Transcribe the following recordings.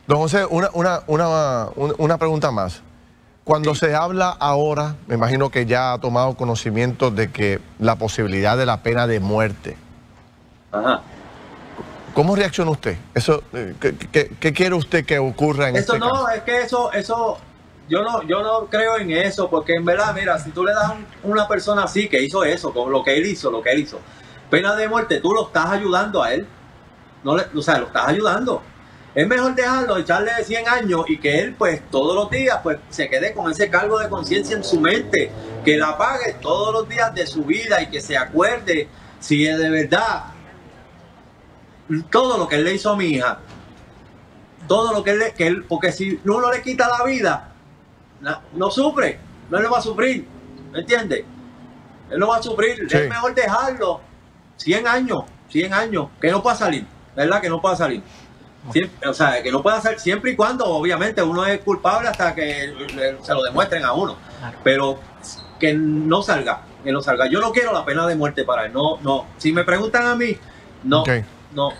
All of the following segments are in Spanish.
Don José, una pregunta más. Cuando se habla ahora, me imagino que ya ha tomado conocimiento de que la posibilidad de la pena de muerte. Ajá. ¿Cómo reacciona usted? Eso, ¿qué quiere usted que ocurra en este caso? No, es que yo no creo en eso, porque en verdad, mira, si tú le das a una persona así que hizo eso, con lo que él hizo, pena de muerte, tú lo estás ayudando a él. O sea, lo estás ayudando. Es mejor dejarlo, echarle 100 años y que él, pues, todos los días, pues, se quede con ese cargo de conciencia en su mente, que la pague todos los días de su vida y que se acuerde si es de verdad todo lo que él le hizo a mi hija, todo lo que él, porque si uno le quita la vida, no sufre, no le va a sufrir, ¿me entiendes? Él no va a sufrir, sí. Es mejor dejarlo 100 años, que no pueda salir, ¿verdad? Que no pueda salir. Siempre, o sea, que no pueda salir siempre y cuando, obviamente, uno es culpable hasta que se lo demuestren a uno. Claro. Pero que no salga, Yo no quiero la pena de muerte para él, no. Si me preguntan a mí, no, okay. No.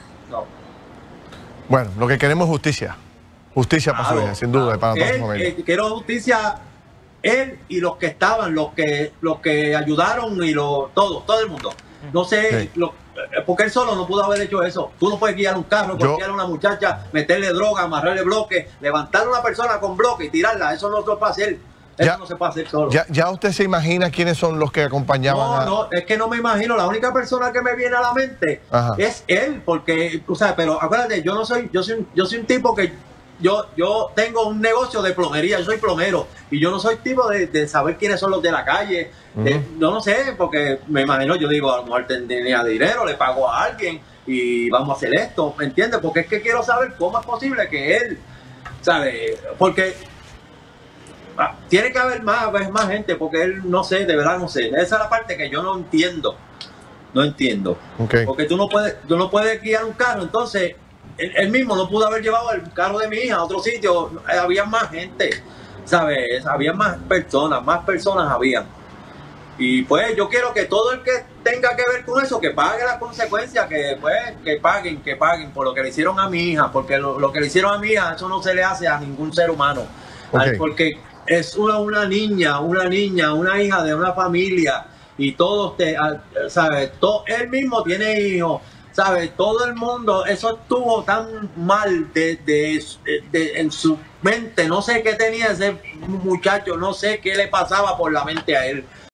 Bueno, lo que queremos es justicia. Justicia para su hija, sin duda, para toda su familia. Quiero justicia, él y los que estaban, los que ayudaron y todo el mundo. No sé, sí. Porque él solo no pudo haber hecho eso. Tú no puedes guiar un carro, guiar a una muchacha, meterle droga, amarrarle bloques, levantar a una persona con bloques y tirarla. Eso no se puede hacer. Eso no se puede hacer solo. ¿Ya usted se imagina quiénes son los que acompañaban? No, es que no me imagino. La única persona que me viene a la mente es él, porque, o sea, pero acuérdate, yo soy un tipo que yo tengo un negocio de plomería, yo soy plomero y yo no soy tipo de saber quiénes son los de la calle. No sé, porque me imagino, yo digo, a lo mejor tenía dinero, le pago a alguien y vamos a hacer esto, ¿me entiendes? Porque es que quiero saber cómo es posible que él, ¿sabe? Porque tiene que haber más gente, porque él, no sé, de verdad no sé. Esa es la parte que yo no entiendo. Okay. Porque tú no puedes guiar un carro, entonces él mismo no pudo haber llevado el carro de mi hija a otro sitio. Había más gente, ¿sabes? Había más personas habían. Y pues yo quiero que todo el que tenga que ver con eso, que pague las consecuencias, que paguen por lo que le hicieron a mi hija, porque lo que le hicieron a mi hija, eso no se le hace a ningún ser humano. Okay. Porque es una niña, una hija de una familia, y todos, ¿sabes? Él mismo tiene hijos, ¿sabes? Todo el mundo, eso estuvo tan mal en su mente. No sé qué tenía ese muchacho, no sé qué le pasaba por la mente a él.